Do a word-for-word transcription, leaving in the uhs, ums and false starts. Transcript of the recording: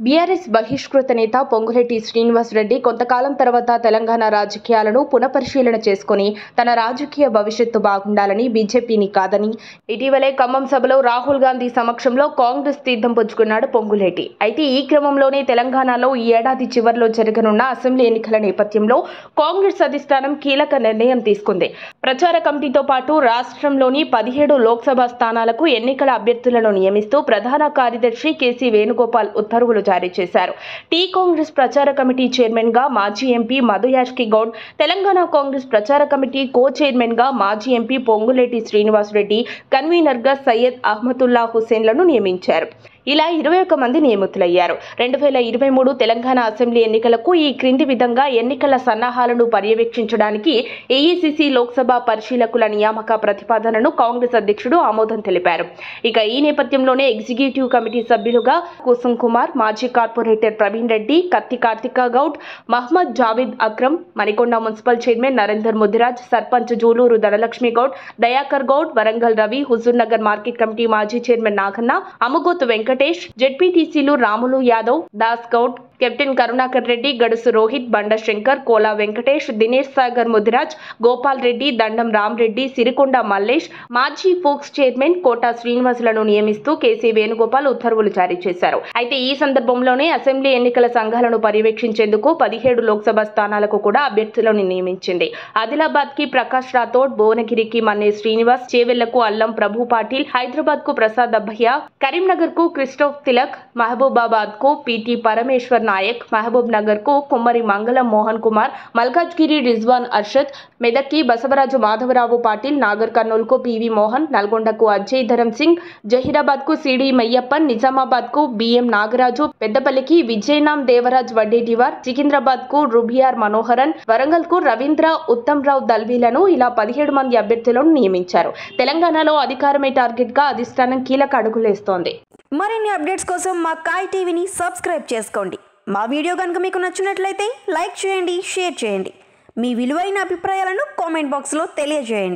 BRS బహిష్కృత నేత పొంగులేటి శ్రీనివాసరెడ్డి కొంతకాలం తర్వాత తెలంగాణ రాజకీయాలను పునఃపరిశీలన చేసుకుని తన రాజకీయ భవిష్యత్తు బాగుండాలని బీజేపీని కాదని ఇటీవలే ఖమ్మం సభలో రాహుల్ గాంధీ సమక్షంలో కాంగ్రెస్ తీర్థం పుచ్చుకున్నాడు పొంగులేటి. అయితే ఈ క్రమంలోనే తెలంగాణలో ఈ ఏడాది చివర్లో జరగనున్న అసెంబ్లీ ఎన్నికల నేపథ్యంలో కాంగ్రెస్ అధిష్టానం కీలక నిర్ణయం తీసుకుంది. ప్రచార కమిటీతో పాటు రాష్ట్రంలోని పదిహేడు లోక్సభ స్థానాలకు ఎన్నికల అభ్యర్థులను నియమిస్తూ ప్రధాన కార్యదర్శి కేసీ వేణుగోపాల్ ఉత్తర్వులు జారీ చేశారు. టీ కాంగ్రెస్ ప్రచార కమిటీ చైర్మన్ గా మాజీ ఎంపీ మధు యాష్కి గౌడ్, తెలంగాణ కాంగ్రెస్ ప్రచార కమిటీ కో చైర్మన్ గా మాజీ ఎంపీ పొంగులేటి శ్రీనివాసరెడ్డి, కన్వీనర్ గా సయ్యద్ అహ్మదుల్లా హుసేన్లను నియమించారు. ఇలా ఇరవై ఒక్క మంది నియమితులయ్యారు. రెండు వేల ఇరవై మూడు తెలంగాణ అసెంబ్లీ ఎన్నికలకు ఈ క్రింది విధంగా ఎన్నికల సన్నాహాలను పర్యవేక్షించడానికి ఏఐసీసీ లోక్సభ పరిశీలకుల నియామక ప్రతిపాదనను కాంగ్రెస్ అధ్యక్షుడు ఆమోదం తెలిపారు. ఇక ఈ నేపథ్యంలోనే ఎగ్జిక్యూటివ్ కమిటీ సభ్యులుగా కుసుమ్ కుమార్, మాజీ corporator Praveen Reddy, Katti Karthika Goud, Mohammed Javed Akram, Manikonda municipal chairman Narender Mudiraj, sarpanch Juluru Dhanalakshmi Goud, Dayakar Goud, Warangal Ravi, Huzur Nagar market committee మాజీ చైర్మన్ నాగన్న, అమ్మగోతు వెంకటేష్, జెడ్పీటీసీలు రాములు యాదవ్, దాస్ గౌడ్, కెప్టెన్ కరుణాకర్ రెడ్డి, గడుసు రోహిత్, బండ శంకర్, కోలా వెంకటేష్, దినేష్ సాగర్ ముదిరాజ్, గోపాల్ రెడ్డి, దండం రామరెడ్డి, సిరికొండ మల్లేష్, మాజీ ఫోక్స్ చైర్మన్ కోటా శ్రీనివాసులను నియమిస్తూ కేసీ వేణుగోపాల్ ఉత్తర్వులు జారీ చేశారు. అయితే ఈ సందర్భంలోనే అసెంబ్లీ ఎన్నికల సంఘాలను పర్యవేక్షించేందుకు పదిహేడు లోక్సభ స్థానాలకు కూడా అభ్యర్థులను నియమించింది. ఆదిలాబాద్ కి ప్రకాష్ రాథోడ్, భువనగిరికి మన్నే శ్రీనివాస్, చేవెళ్లకు అల్లం ప్రభు పాటిల్, హైదరాబాద్ కు ప్రసాద్ అబ్బయ్య, కరీంనగర్ కు క్రిస్టోఫ్ తిలక్, మహబూబాబాద్ కు పీటీ పరమేశ్వర్ నాయక్, మహబూబ్ నగర్ కు కుమ్మరి మంగళం మోహన్ కుమార్, మల్కాజ్గిరి రిజ్వాన్ అర్షద్, మెదక్కి బసవరాజు మాధవరావు పాటిల్, నాగర్ కర్నూల్ కు పివి మోహన్, నల్గొండకు అజయ్ ధరం సింగ్, జహీరాబాద్ కు సిడి మయ్యప్పన్, నిజామాబాద్ కు బిఎం నాగరాజు, పెద్దపల్లికి విజయనాం దేవరాజ్ వడ్డేటివార్, సికింద్రాబాద్ కు రుబియార్ మనోహరన్, వరంగల్ కు రవీంద్ర ఉత్తమ్ రావు దల్వీలను ఇలా పదిహేడు మంది అభ్యర్థులను నియమించారు. తెలంగాణలో అధికారమే టార్గెట్ గా అధిష్టానం కీలక అడుగులేస్తోంది. మరిన్ని అప్డేట్స్ కోసం మా కాయ్ టీవీని సబ్స్క్రైబ్ చేసుకోండి. మా వీడియో కనుక మీకు నచ్చినట్లయితే లైక్ చేయండి, షేర్ చేయండి. మీ విలువైన అభిప్రాయాలను కామెంట్ బాక్స్లో తెలియజేయండి.